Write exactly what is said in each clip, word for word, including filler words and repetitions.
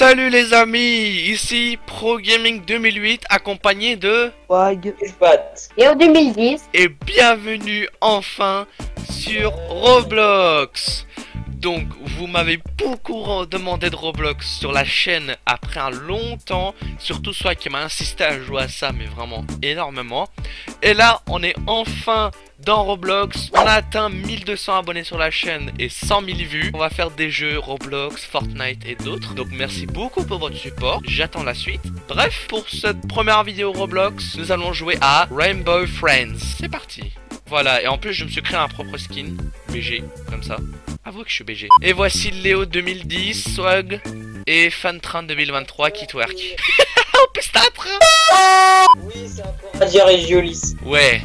Salut les amis, ici Pro Gaming deux mille huit accompagné de Wag et en deux mille dix. Et bienvenue enfin sur Roblox. Donc vous m'avez beaucoup demandé de Roblox sur la chaîne après un long temps, surtout soit qui m'a insisté à jouer à ça, mais vraiment énormément. Et là on est enfin dans Roblox, on a atteint mille deux cents abonnés sur la chaîne et cent mille vues. On va faire des jeux Roblox, Fortnite et d'autres. Donc merci beaucoup pour votre support, j'attends la suite. Bref, pour cette première vidéo Roblox, nous allons jouer à Rainbow Friends. C'est parti. Voilà, et en plus je me suis créé un propre skin, B G, comme ça. Avouez que je suis B G. Et voici Léo deux mille dix, Swag, et Fantrain deux mille vingt-trois qui twerk. En plus t'as un train. Oui, c'est encore à dire et Giolis. Ouais.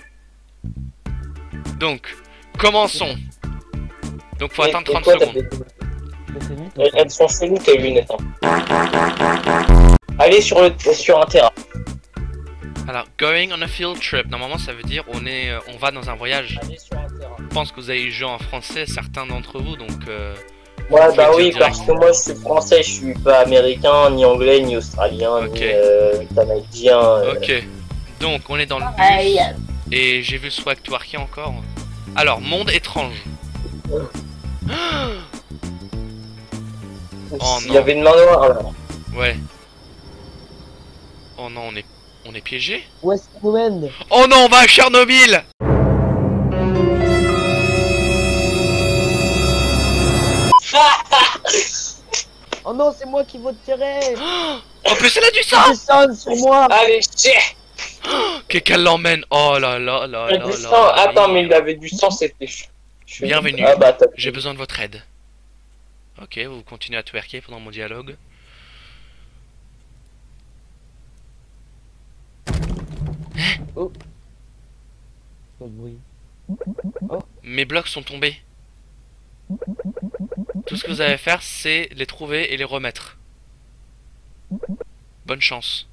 Donc, commençons. Donc faut attendre trente secondes. Elles sont cheloues tes lunettes. Hein. Allez sur, le, sur un terrain. Alors, going on a field trip, normalement ça veut dire on est, euh, on va dans un voyage. Allez sur un terrain. Je pense que vous avez joué en français, certains d'entre vous, donc... Euh, ouais, bah oui, parce que moi je suis français, je suis pas américain, ni anglais, ni australien, okay. ni euh, canadien. Euh... Ok, donc on est dans le bus, et j'ai vu Swag twerker encore. Alors, monde étrange. Oh, oh Il y avait une main noire là. Ouais. Oh non, on est... On est piégé? West End. Oh non, on va à Chernobyl. Oh non, c'est moi qui vaux tirer. En plus, elle a du sang. Du sang sur moi. Allez, chier. Qu'elle l'emmène. Oh là là là là Du sang. là. Attends, mais il avait du sang, c'était ch... Bienvenue. Ah bah, j'ai besoin de votre aide. Ok, vous continuez à twerker pendant mon dialogue. Oh. Pas de bruit. Oh. Mes blocs sont tombés. Tout ce que vous avez à faire, c'est les trouver et les remettre. Bonne chance.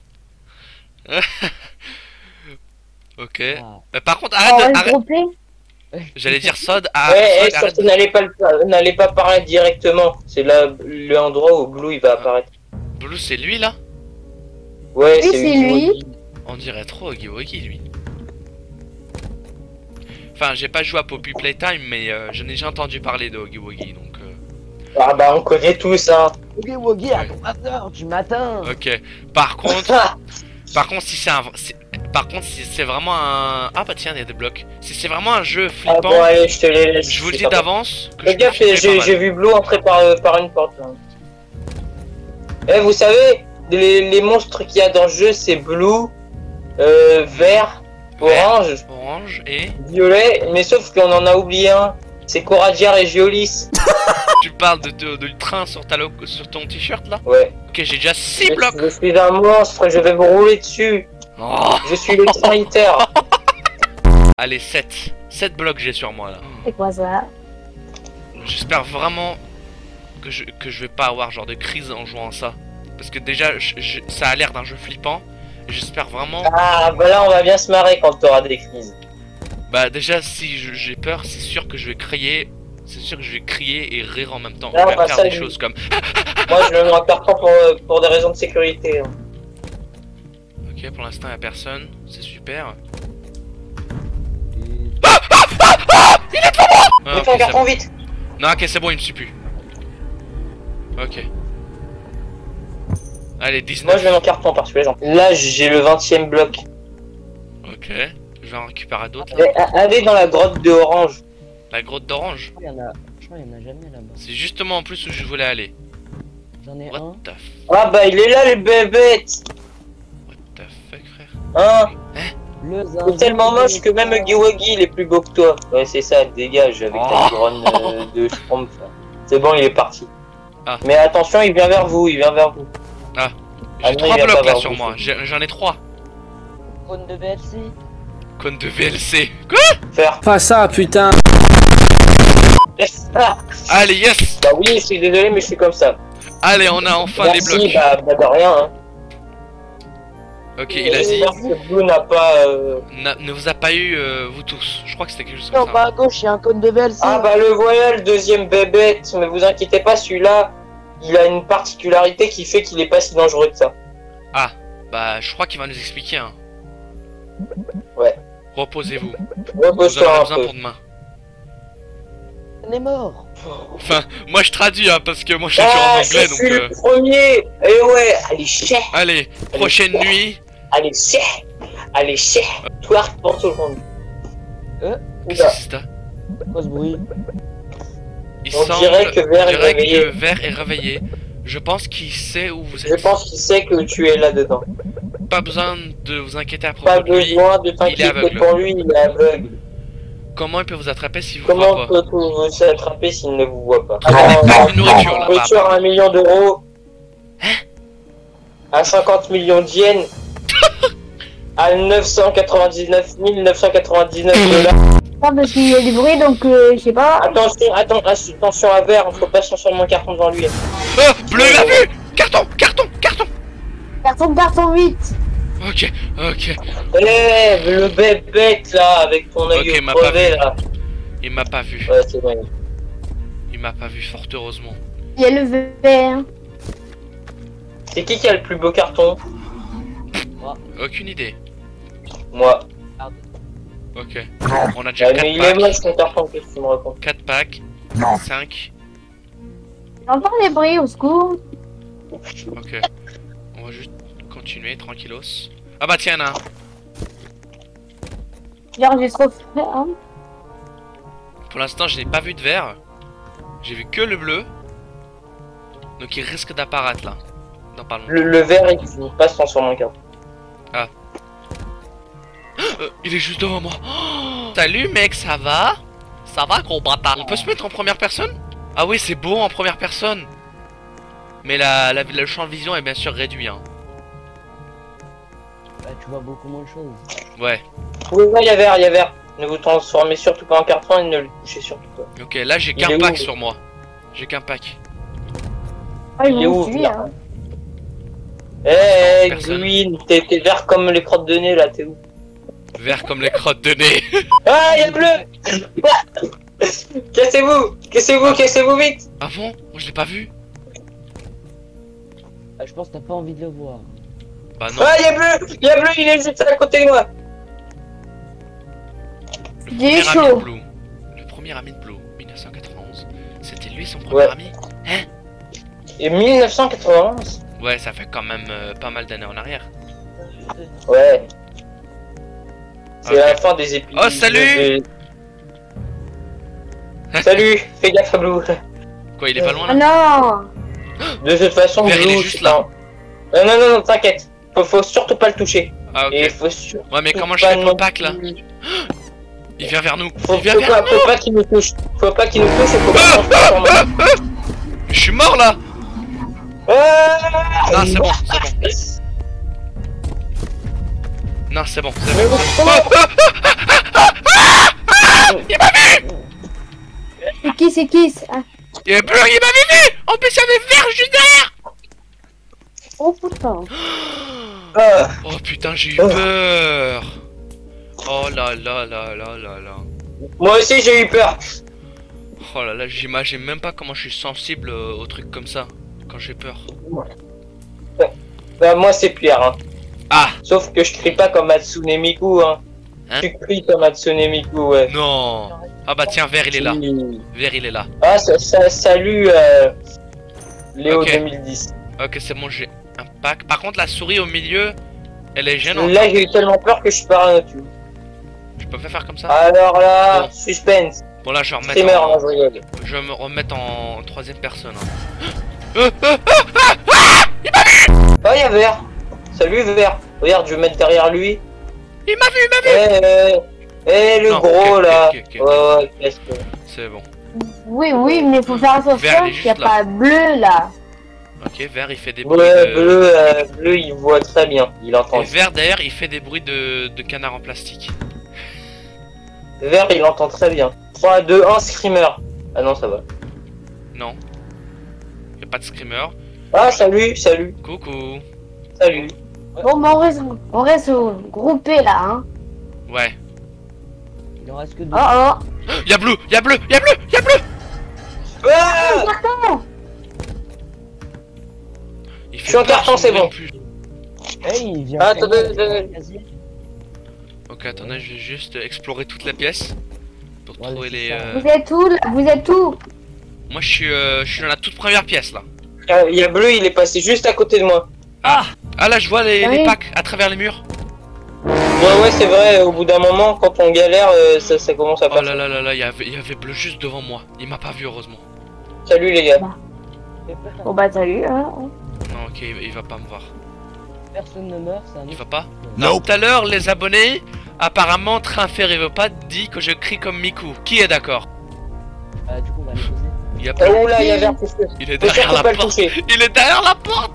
Ok. Ah. Euh, par contre, arrête oh, de... Arrête... J'allais dire Sod. Ah, ouais, Sod, surtout n'allez pas, n'allez pas parler directement. C'est là l'endroit où Blue il va ah. apparaître. Blue, c'est lui là? Ouais, oui, c'est lui. lui. On dirait trop Huggy Wuggy lui. Enfin, j'ai pas joué à Poppy Playtime, mais euh, j'en ai déjà entendu parler de Huggy Wuggy, donc... Euh... Ah bah on connaît tous ça. Huggy Wuggy à trois heures du matin. Ok, par contre... par contre, si c'est un... Par contre, si c'est vraiment un... Ah bah tiens, il y a des blocs. Si c'est vraiment un jeu flippant... Ah bon, allez, je te les laisse. Je vous le dis d'avance... Fais gaffe, j'ai vu Blue entrer par, euh, par une porte. Eh, hey, vous savez, les, les monstres qu'il y a dans le jeu, c'est Blue... Euh, vert, orange, vert, orange et violet, mais sauf qu'on en a oublié un. C'est Coradiar et Giolis. Tu parles de, de, de le train sur ta logo, sur ton t-shirt là? Ouais. Ok, j'ai déjà six blocs. Je suis un monstre, je vais vous rouler dessus. Oh. Je suis le sanitaire. Allez, sept. sept blocs j'ai sur moi là. C'est quoi ça? J'espère vraiment que je, que je vais pas avoir genre de crise en jouant à ça. Parce que déjà, je, je, ça a l'air d'un jeu flippant. J'espère vraiment... Ah bah là on va bien se marrer quand t'auras des crises. Bah déjà si j'ai peur c'est sûr que je vais crier. C'est sûr que je vais crier et rire en même temps. Non, on va bah faire ça, des je... choses comme... Moi je le mets en carton pour, pour des raisons de sécurité. Hein. Ok, pour l'instant il n'y a personne, c'est super. Et... Ah, ah, ah, ah, il est devant moi. ah, Mets ton carton bon. Vite. Non ok c'est bon il me suit plus. Ok. Allez, dix-neuf. Moi je mets mon carton par-dessus les gens. Là j'ai le vingtième bloc. Ok, je vais en récupérer d'autres. Allez dans la grotte de Orange. La grotte d'Orange? Je crois qu'il y en a jamais là-bas. C'est justement en plus où je voulais aller. J'en ai What un. The f... Ah bah il est là le bébête. What the fuck frère? Hein? Hein? Le c'est tellement moche que même Huggy Wuggy il est plus beau que toi. Ouais c'est ça, dégage avec oh. ta couronne euh, de Schtroumpf. C'est bon il est parti. Ah. Mais attention il vient vers vous, il vient vers vous. Ah, j'ai trois blocs là sur moi, j'en ai trois. Cône de V L C. Cône de V L C. Quoi? Faire. Pas ça putain. Allez yes. Bah oui je suis désolé mais je suis comme ça. Allez on a enfin merci, des blocs. Bah, bah de rien hein. Ok il a dit... Vous n'a pas... Euh... ne vous a pas eu euh, vous tous. Je crois que c'était quelque chose non, comme ça. Non bah à gauche il y a un cône de V L C. Ah bah le voilà le deuxième bébête. Mais vous inquiétez pas celui-là il a une particularité qui fait qu'il est pas si dangereux que ça. Ah, bah je crois qu'il va nous expliquer. Hein. Ouais. Reposez-vous. Vous Repose-toi en avez un besoin peu. pour demain. On est mort. Enfin, moi je traduis hein, parce que moi je suis en Ah, anglais je donc. suis euh, le premier. Et ouais, allez chais, Allez, prochaine nuit. allez chais, allez chais. Twerk pour tout le monde. Euh, Qu'est-ce Oula. que c'est ça? quoi ce bruit? Il On semble dirait que Vert on est dirait réveillé. que Vert est réveillé. Je pense qu'il sait où vous Je êtes. pense qu'il sait que tu es là-dedans. Pas besoin de vous inquiéter à Pas propos de lui. besoin de il est t'inquiéter aveugle. pour lui, il est aveugle. Comment il peut vous attraper si vous Comment voit pas? peut-on vous attraper s'il ne vous voit pas? Une nourriture là. Nourriture à un million d'euros. À cinquante millions d'yens. À neuf cent quatre-vingt-dix-neuf mille neuf cent quatre-vingt-dix-neuf dollars. Pas parce qu'il y a du bruit, donc euh, je sais pas. Attention, attends, attention à Vert, faut pas changer mon carton devant lui. Oh, bleu, il a vu. Carton, carton, carton. Carton, carton, vite. Ok, ok. Eh, le bête bête là, avec ton œil Ok, m'a pas crevé vu. là. Il m'a pas vu. Ouais, c'est vrai. Il m'a pas vu, fort heureusement. Il y a le vert. C'est qui qui a le plus beau carton? Aucune idée. Moi. Ok. On a déjà Ouais, mais quatre il est packs. moche ton carton, qu'est-ce que tu me racontes? quatre packs. cinq. J'entends les bruits au secours. Ok. On va juste continuer tranquillos. Ah bah tiens, là. J'enregistre au fer. Hein. Pour l'instant, je n'ai pas vu de vert. J'ai vu que le bleu. Donc il risque d'apparaître là. Dans pas longtemps. Le, le vert, il finit pas se transformer en carton. Euh, il est juste devant moi. Oh, salut mec, ça va? Ça va gros bâtard? On peut se mettre en première personne? Ah oui, c'est beau en première personne. Mais la, la- le champ de vision est bien sûr réduit. Hein. Bah, tu vois beaucoup moins de choses. Ouais. Oui, ouais, il y a vert, il y a vert. Ne vous transformez surtout pas en carton et ne le touchez surtout pas. Ok, là j'ai Il est qu'un où, pack lui sur moi. J'ai qu'un pack. Ah, ils Il est vont où, me tuer. vert? Hein. Eh, Personne. Green, t'es t'es vert comme les crottes de nez là, t'es où? Vert comme les crottes de nez. Ah, il y a bleu. Cassez-vous, cassez-vous, cassez-vous vite. Ah bon? Moi je l'ai pas vu. Ah, je pense que t'as pas envie de le voir. Bah non. Ah, il y a bleu, il y a bleu, il est juste à côté de moi. Le Il est premier ami chaud. de Blue. Le premier ami de Blue, mille neuf cent quatre-vingt-onze. C'était lui son premier Ouais. ami? Et mille neuf cent quatre-vingt-onze. Ouais, ça fait quand même euh, pas mal d'années en arrière. Ouais. C'est Ok. la fin des épisodes. Oh, salut. Salut, fais gaffe à Blue. Quoi, il est pas loin Ah là? non. De toute façon, Vert, il Blue, est juste c'est là. un- Non, non, non, non, t'inquiète. Faut, faut surtout pas le toucher. Ah ok. Et faut surtout Ouais, mais comment je pas fais pour non le pack là? plus- Il vient vers nous. Faut, Il vient faut vers pas, nous. faut pas qu'il nous touche. Faut pas qu'il nous touche et faut pas qu'on se transforme. Je suis mort là. Ah Non, c'est bon, c'est bon. Non, c'est bon, c'est Mais bon. vous- C'est qui, c'est qui c'est- ah. Il est bleu, il m'avait vu. En plus, il y avait vert juste derrière. Oh putain. Ah. Oh putain, j'ai eu peur. Oh là là là là là là. Moi aussi j'ai eu peur. Oh là là, j'imagine même pas comment je suis sensible euh, aux trucs comme ça. Quand j'ai peur. Bah moi c'est pire hein. Ah Sauf que je crie pas comme Hatsune Miku hein. Hein Tu cries comme Hatsune Miku ouais. non. Ah bah tiens, vert il est là. Oui. Vert il est là. Ah ça, ça salut euh, Léo Ok. deux mille dix. Ok, c'est bon, j'ai un pack. Par contre, la souris au milieu, elle est gênante. Là j'ai eu tellement peur que je suis parano dessus. Je peux pas faire comme ça. Alors là, Bon. suspense. Bon là, je vais remettre Streamer, en... non, je rigole. Je vais me remettre en troisième personne. hein. Ah y'a Vert. Salut Vert. Regarde, je vais mettre derrière lui. Il m'a vu, il m'a Eh vu. eh, eh, le Non, gros ok, là. ok, ok, ok. Ouais ouais, laisse le. C'est bon. Oui, oui, mais faut faire Vert, attention il est qu'il n'y a juste là. pas bleu là. Ok, vert il fait des bruits Ouais, de... bleu, euh, bleu il voit très bien. Il entend. Et vert d'ailleurs, il fait des bruits de, de canard en plastique. Vert il entend très bien. trois, deux, un, screamer. Ah non, ça va. Non. Y a pas de screamer. Ah salut, salut, Coucou. salut. Bon, bah, on reste, on reste euh, groupés là, hein. Ouais. Il en reste que deux. Oh oh. Y'a bleu, y'a bleu, y'a bleu, y'a bleu. Ah Carton. Il Je fait suis en peur, carton, son c'est bruit en bon. plus. Hey, il vient. Ah, faire attendez, mal, attendez. vas-y. Ok, attendez, je vais juste explorer toute la pièce pour Voilà, trouver c'est les. ça. euh, Vous êtes où là? Vous êtes où? Moi, je suis, euh, je suis dans la toute première pièce là. Ah, il y a Bleu, il est passé juste à côté de moi. Ah là, je vois les, Ah les oui. packs à travers les murs. Ouais, ouais, c'est vrai, au bout d'un moment, quand on galère, euh, ça, ça commence à Oh passer. là là là là, il y avait, il y avait Bleu juste devant moi. Il m'a pas vu heureusement. Salut les gars. Bon bah salut. Hein. Non, ok, il, il va pas me voir. Personne ne meurt, c'est un Il autre- va pas. Non. Tout à l'heure, les abonnés, apparemment, Trinfer et Vepas dit que je crie comme Miku. Qui est d'accord? Ah, du coup, on va les poser. Il y a Oh pas. là, il y a vert touché. Il est Faut derrière surtout la pas le porte. toucher. Il est derrière la porte.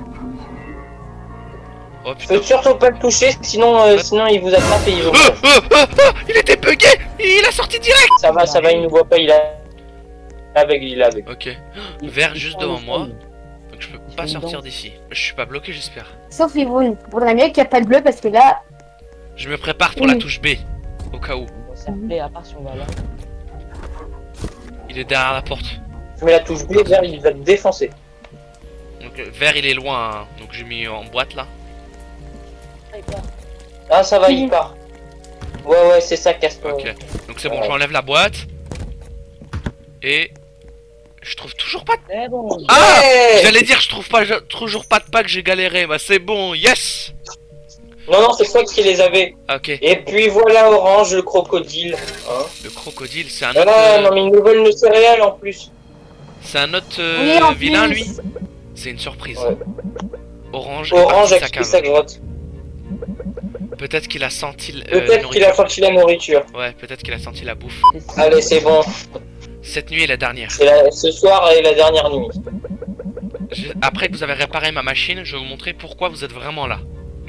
Oh putain. Faut surtout pas le toucher, sinon, euh, sinon il vous attrape et il vous. Euh, euh, euh, euh, il était bugué. Il a sorti direct. Ça va, ça va, il nous voit pas, il a. Avec, il est avec. Ok. Il- Vert il juste prend le devant moi. sol. Donc je peux Il pas fait une sortir danse. d'ici. Je suis pas bloqué, j'espère. Sauf Yvonne. Faudrait mieux qu'il n'y a pas de bleu parce que là. Je me prépare pour la Oui. touche B. Au cas où. On va s'appeler, à part si on va là. Il est derrière la porte. Tu mets la touche B, vert, il va te défoncer. Donc euh, vert il est loin. Hein. Donc j'ai mis en boîte là. Ah, il part. Ah, ça va, Oui. il part. Ouais, ouais, c'est ça, casse-toi. Ok. Donc c'est bon, Ouais. j'enlève la boîte. Et. Je trouve toujours pas de. C'est bon. Ah Ouais. J'allais dire, je trouve pas, je- toujours pas de pack, j'ai galéré. Bah c'est bon, yes. Non, non, c'est toi qui les avais. Ok. Et puis voilà, Orange, le crocodile. Hein. Le crocodile, c'est un Ah autre. non, euh, non, mais une nouvelle de céréales en plus. C'est un autre euh, Oui, en vilain plus. lui. C'est une surprise. Ouais. Orange. est Orange parti a de sa quitté cave. sa grotte. Peut-être qu'il a senti l- euh, la Peut-être qu'il nourriture. a sorti la nourriture. Ouais, peut-être qu'il a senti la bouffe. C'est ça. Allez, c'est bon. Cette nuit est la dernière. C'est la... Ce soir est la dernière nuit. Je- Après que vous avez réparé ma machine, je vais vous montrer pourquoi vous êtes vraiment là.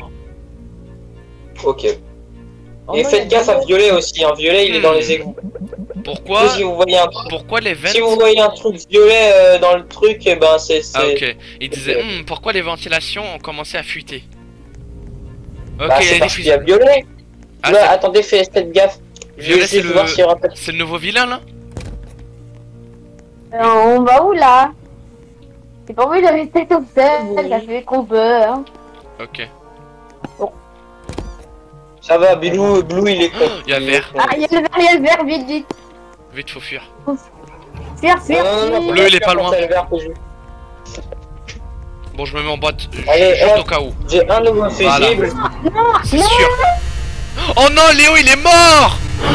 Ok. Oh Et non, faites il y a gaffe à des- Violet aussi. Hein. Violet, il est dans les égouts. Pourquoi Si vous voyez un truc, Pourquoi les vents si vous voyez un truc violet euh, dans le truc, eh ben c'est. c'est- Ah ok. Il disait Ok. Hum, pourquoi les ventilations ont commencé à fuiter. Ok, Bah, il y c'est a des parce qu'il y a fusions. violet. Ah, Là, c'est- attendez, faites faites gaffe. Je Violet, vais c'est juste le- voir s'il y aura pas de- C'est le nouveau vilain là Euh, on va où là? J'ai pas envie de rester tout seul. Oui. Ça fait trop peur. Ok. Ça va, Blue, Blue il est con. Il y a est vert. con. Ah, il y a le vert, il y a le vert. Vite, vite. Vite, faut fuir. Fuir, Non, fuir, non, non, fuir. faut Bleu, il est faire pas quand loin. c'est le vert que je- Bon, je me mets en boîte ju- Allez, juste hop. au cas où. J'ai un nouveau Voilà. fusible. C'est sûr. Oh non, Léo, il est mort.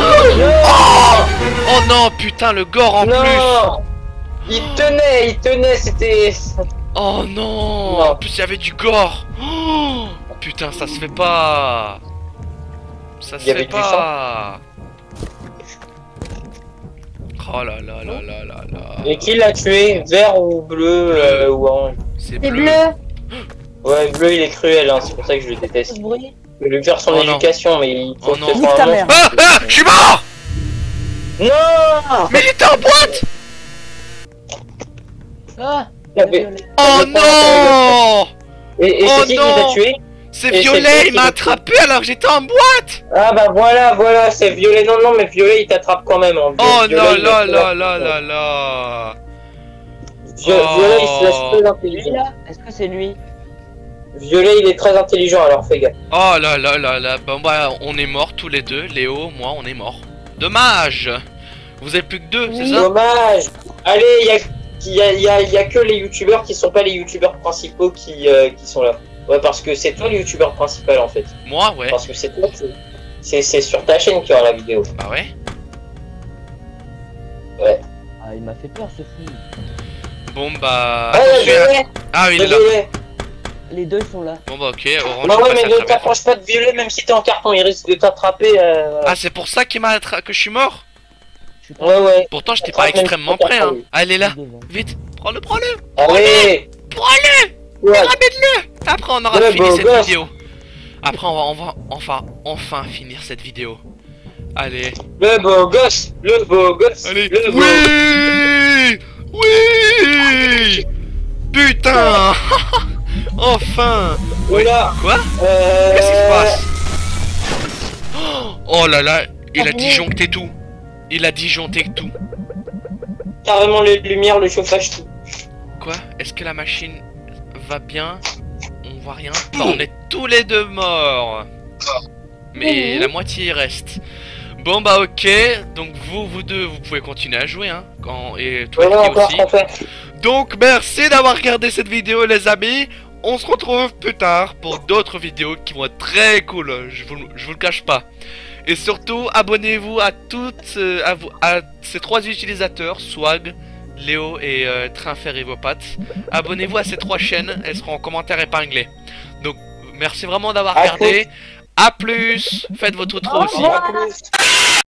Oh non, putain, le gore en plus. Non. Il tenait, il tenait, c'était. Oh non. Non. En plus, il y avait du gore. Oh, putain, ça se fait pas. Ça se Il y avait fait du pas. Oh là là là là là là. Et qui l'a tué? Vert ou bleu, euh, ou orange? C'est C'est bleu. bleu. Ouais, bleu il est cruel, hein, c'est pour ça que je le Ce déteste. bruit. Je vais lui faire son Oh non. éducation, mais il faut Oh non. peut-être Nique un ta monstre. mère. Ah, ah, je suis mort. Non. Mais il était en boîte. Ah, Il y avait- violet. Oh Mais pas non. Et, et Oh c'est qui qui non. t'a tué? C'est Et c'est Violet, toi il qui m'a l'as attrapé alors que j'étais en boîte. Ah bah voilà, voilà, c'est Violet. Non, non, mais Violet il t'attrape quand même. Hein. Oh Violet, là il là est là très- là là là. Vio- Oh. Violet il se laisse très Lui intelligent. là, est-ce que c'est lui? Violet il est très intelligent, alors fais gaffe. Oh là là là là. Bon bah on est morts tous les deux. Léo, moi on est morts. Dommage. Vous êtes plus que deux, c'est Oui. ça? Dommage. Allez, il y a, y, a, y, a, y a que les youtubeurs qui sont pas les youtubeurs principaux qui, euh, qui sont là. Ouais, parce que c'est toi le youtubeur principal en fait. Moi ouais. Parce que c'est toi qui. C'est c'est sur ta chaîne qu'il y aura la vidéo. Bah ouais. Ah, il m'a fait peur ce fou. Bon bah. Ah, attention, Violet, ah oui il le est là. Violet. Les deux sont là. Bon bah ok, orange. Non, je ouais, passe mais à ne travers. t'approche pas de Violet, même si t'es en carton, il risque de t'attraper. Euh... Ah c'est pour ça qu'il m'a attra... que je suis mort. Je suis pas Ouais, ouais. Pourtant j'étais pas Attrape même extrêmement si t'es près hein. carton. Ah elle est là. devant. Vite, prends-le, prends-le. Allez. Prends-le. Ouais. Ramène-le. Après on aura Le fini beau cette gosse. vidéo. Après on va, on va enfin, enfin finir cette vidéo. Allez. Le beau gosse, le beau gosse, Allez. le beau. Oui. Oui. Putain. Enfin. Oula. Quoi? Euh... Qu'est-ce qui se passe? Oh là là, il a Ah, disjoncté tout. Il a disjoncté tout. Carrément les lumières, le chauffage, tout. Quoi? Est-ce que la machine va bien. On voit rien. Enfin, on est tous les deux morts. Mais Mhm. la moitié reste. Bon bah ok, donc vous, vous deux, vous pouvez continuer à jouer, hein, quand, et toi Ouais, non, Kiki encore aussi. ce qu'on fait. Donc merci d'avoir regardé cette vidéo les amis. On se retrouve plus tard pour d'autres vidéos qui vont être très cool, je vous, je vous le cache pas. Et surtout, abonnez-vous à toutes, euh, à, vous, à ces trois utilisateurs, Swag, Léo et euh, Trinfer et vos pattes. Abonnez-vous à ces trois chaînes, elles seront en commentaire épinglées. Donc merci vraiment d'avoir À regardé. A plus, faites votre outro aussi. À plus.